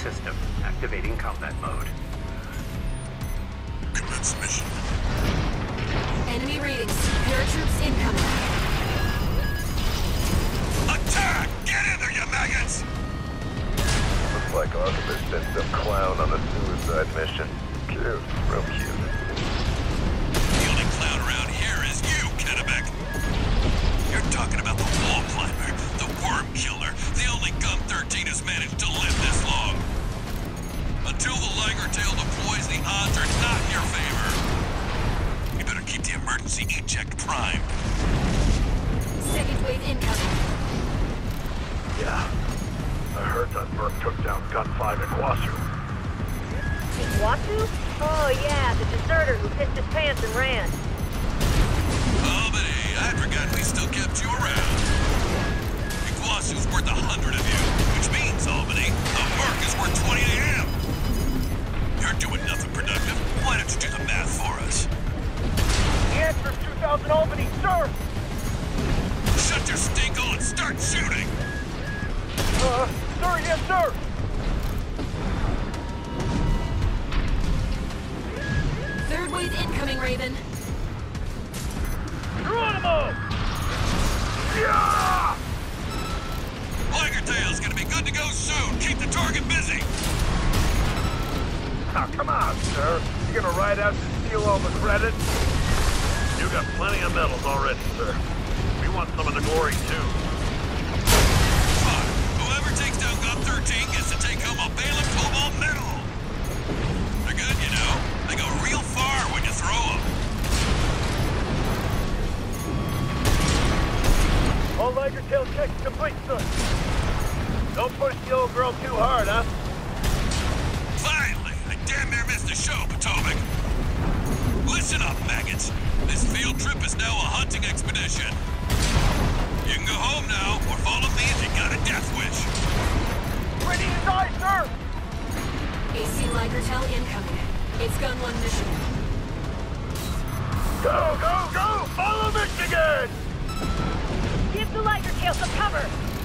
system. Activating combat mode. Commence mission. Enemy readings. Paratroops incoming. Attack! Get in there, you maggots! Looks like Artemis sent some clown on a suicide mission. Cute, real cute. The only clown around here is you, Kennebec. You're talking about the wall climber, the worm killer, the only Gun-13 who's managed to live this long. Until the Liger Tail deploys, the odds are not in your favor. You better keep the emergency eject primed. Second wave incoming. Yeah. I heard that Merc took down Gun 5 at Guasu. Iguazu? Oh yeah, the deserter who pissed his pants and ran. Oh, but hey, I forgot we still kept you around. Iguazu's worth 100 of you, which means, Albany, a Merc is worth 20 to him. You're doing nothing productive. Why don't you do the math for us? The answer's 2,000 Albany, sir! Shut your stinkhole and start shooting! Sir, yes, sir! Third wave incoming, Raven. Geronimo! Yeah! Liger Tail's gonna be good to go soon. Keep the target busy. Oh, come on, sir. You gonna ride out to steal all the credit? You got plenty of medals already, sir. We want some of the glory, too. Fine. Whoever takes down Gun-13 gets to take home a Balaam Cobalt medal. They're good, you know. They go real far when you throw them. All Liger Tail checks complete, sir. Don't push the old girl too hard, huh? Finally! I damn near missed the show, Potomac. Listen up, maggots. This field trip is now a hunting expedition. You can go home now, or follow me if you got a death wish. Ready to die, sir! AC Liger Tail incoming. It's Gun 1 mission. Go, go, go! Follow Michigan! Give the Liger Tail some cover!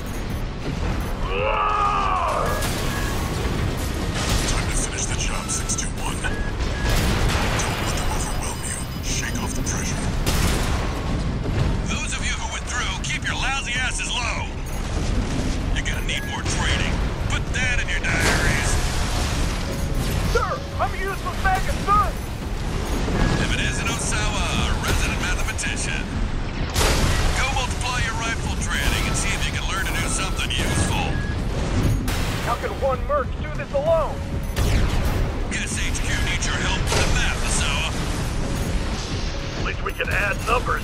Time to finish the job, 621. Don't let them overwhelm you. Shake off the pressure. Those of you who withdrew, keep your lousy asses low. You're gonna need more training. Put that in your diaries. Sir, I'm a useless maggot, sir! If it isn't Osawa, a resident mathematician. Go multiply your rifle training and see if you can learn to do something useful. How can one Merc do this alone? Guess HQ needs your help with the math, Osawa. At least we can add numbers.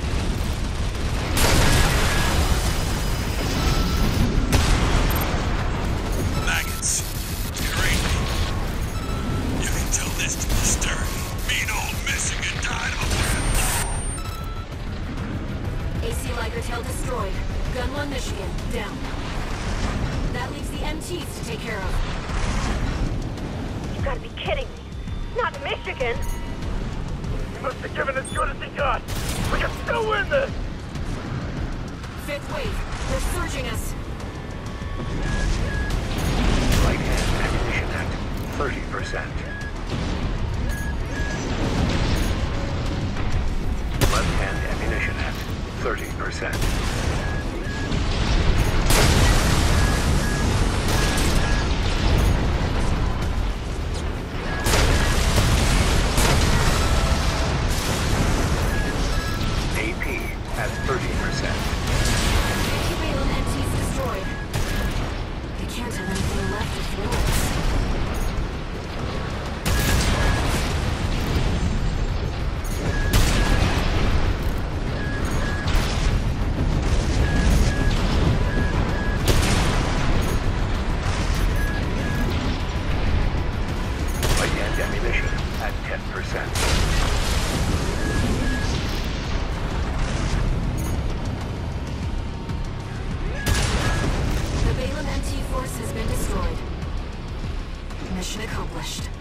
Maggots. Crazy. You can tell this to the stern. Mean old Michigan died of a AC Liger Tail destroyed. Gun 1 Michigan down. That leaves the MTs to take care of. You gotta be kidding me. Not Michigan! He must have given as good as he got. We can still win this! Fifth wave. They're surging us. Right hand ammunition at 30%. Left hand ammunition at 30%. At 30%. 50 Balaam MTs destroyed. They can't have anything left to throw us. Right hand ammunition at 10%. The Balaam MT force has been destroyed. Mission accomplished.